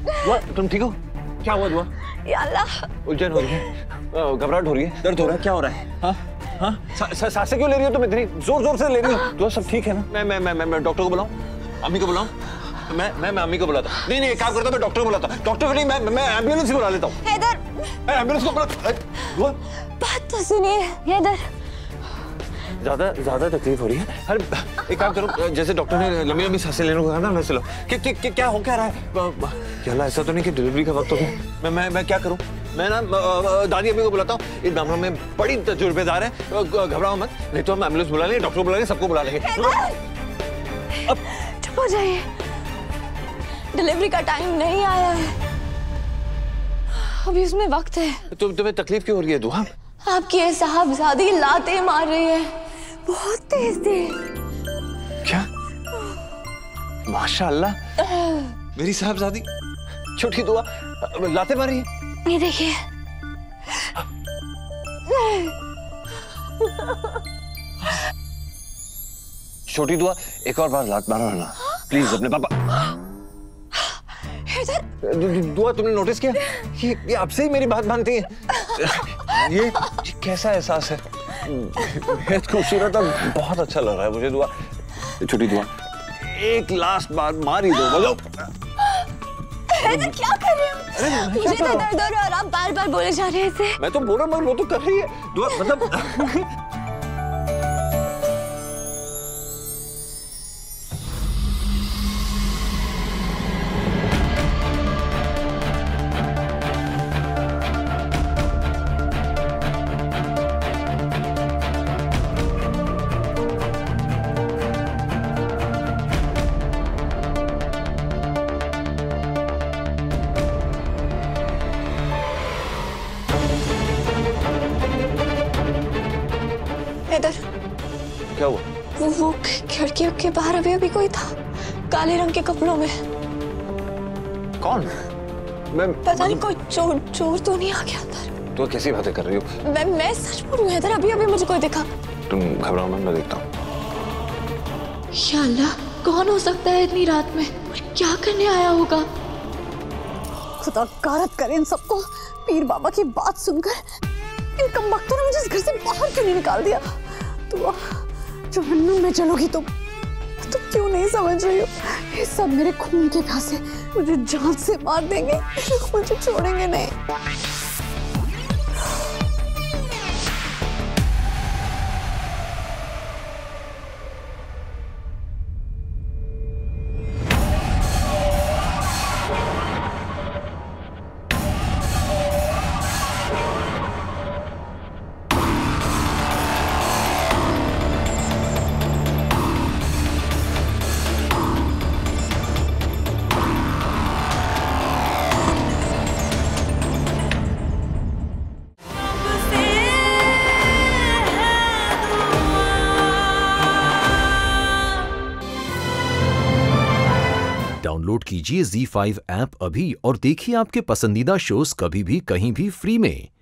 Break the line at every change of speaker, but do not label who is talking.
दुआ तुम ठीक हो? क्या हुआ दुआ?
या अल्लाह,
उलझन हो रही है, घबराहट हो रही है, दर्द हो रहा है, क्या हो रहा है? हाँ हाँ, सांसें क्यों ले रही हो तुम इतनी जोर जोर से ले रही हो? दुआ सब ठीक है ना? मैं डॉक्टर को बुलाऊं? अम्मी को बुलाऊं? मैं अम्मी को बुलाता। नहीं एक काम करता, मैं डॉक्टर को बुलाता। डॉक्टर को नहीं, मैं एम्बुलेंस बुला लेता हूँ।
हैदर,
मैं एम्बुलेंस को बुला। दुआ
बात तो सुनिए हैदर।
ज्यादा तकलीफ हो रही है? अरे एक काम करो, जैसे डॉक्टर ने लंबी लंबी सांसें लेने को कहा ना, वैसे लो। क्या हो क्या रहा है? क्या ऐसा तो नहीं कि डिलीवरी का वक्त हो गया? मैं क्या करूं? मैं ना दादी अम्मी को बुलाता हूँ, इस मामले में बड़ी तजुर्बेदार है, घबराओ मत, नहीं तो हम एम्बुलेंस बुला लेंगे, डॉक्टर बुला लेंगे, सबको बुला लेंगे।
अब चुप हो जाइए, डिलीवरी का टाइम नहीं आया है, अभी उसमें वक्त है।
तुम्हें तकलीफ क्यों हो रही है दुआ?
आपकी ये साहबजादी लाते मार रही है, बहुत तेज थी।
क्या? माशाअल्लाह, मेरी साहबजादी छोटी दुआ लाते मार रही है।
ये देखिए।
छोटी दुआ एक और बार लात मारो ना प्लीज अपने पापा। दुआ तुमने नोटिस किया ये अब से ही मेरी बात मानती है? ये कैसा एहसास है? बेहद खूबसूरत और बहुत अच्छा लग रहा है मुझे। दुआ छोटी दुआ एक लास्ट बार मार ही दो। बोलो
क्या कर रहे हो? मुझे तो दर्द हो रहा है और आप बार बार बोले जा रहे हैं।
मैं तो बोल रहा हूँ, वो तो कर रही है दुआ, मतलब क्या हुआ?
वो खिड़की के बाहर अभी कोई था, काले रंग के कपड़ों में।
कौन? मैं
पता नहीं, कोई चोर तो नहीं आ गया अंदर?
तो कैसी बातें कर रही हो?
मैं सच बोल रही हूँ हैदर, अभी मुझे कोई देखा।
तुम घबराओ मत, मैं देखता हूँ।
या अल्लाह, कौन हो सकता है इतनी रात में और क्या करने आया होगा? खुदा गारत करे इन सबको, पीर बाबा की बात सुनकर इन कमबख्तों ने मुझे इस घर से बाहर क्यों नहीं निकाल दिया? तो जहन्नुम में चलोगी तुम क्यों नहीं समझ रही हो? ये सब मेरे खून के प्यासे मुझे जान से मार देंगे, मुझे छोड़ेंगे नहीं।
डाउनलोड कीजिए ZEE5 ऐप अभी और देखिए आपके पसंदीदा शोज कभी भी कहीं भी फ्री में।